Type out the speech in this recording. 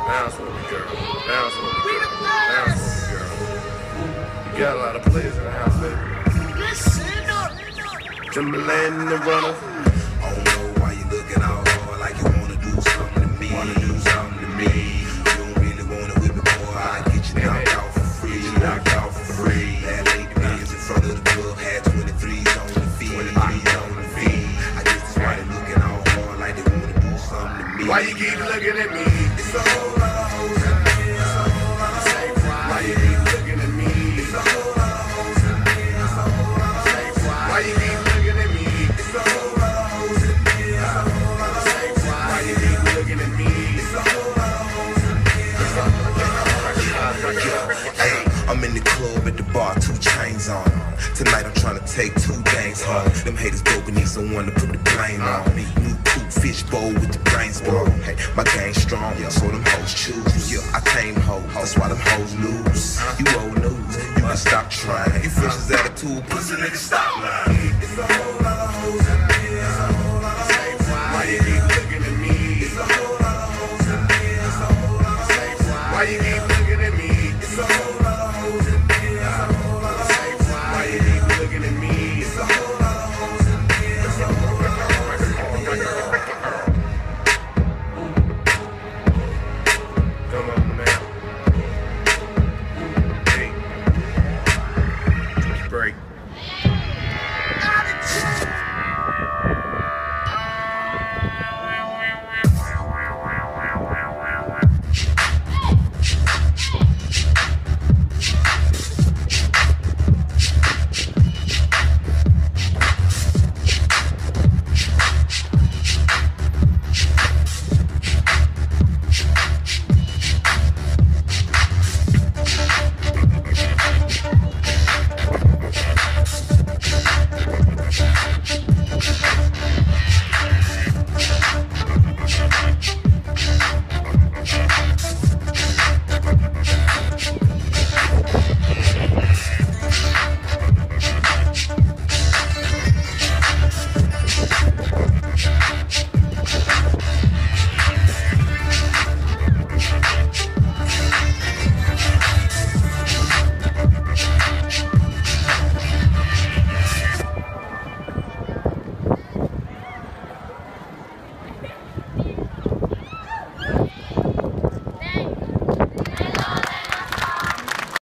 Bounce with me, girl. Bounce with me, girl. Bounce with me, girl. You got a lot of players in the house, baby. Timberland in the runner. I don't know why you looking all hard like you wanna do something to me. Wanna do something to me. You don't really want it with me, boy. I get you knocked out for free. Knocked out for free. That lady is in front of the club, had 23s on the feet. 23s on the feet. I guess that's why they looking all hard like they wanna do something to me. Why you keep looking at me? It's a whole lot of hoes in me. It's a whole lot of hoes. Why you keep looking at me? It's a whole lot of hoes in me. It's a whole lot of hoes. Why you keep looking at me? It's a whole lot of hoes in me. It's a whole lot of hoes. Why you keep looking at me? It's a whole lot of hoes in me. It's a whole lot of hoes. Hey, I'm in the club at the bar, 2 chains on. Tonight I'm trying to take 2 gangs home. Them haters broken, need someone to put the blame on me. New coupe, fish bowl with the brains blown. Hey, my gang strong, so them hoes choose. Yeah, I tame hoes, that's why them hoes lose. You old news, you can stop trying. You fresh as attitude, pussy nigga, stop lying. It's a whole lot of hoes in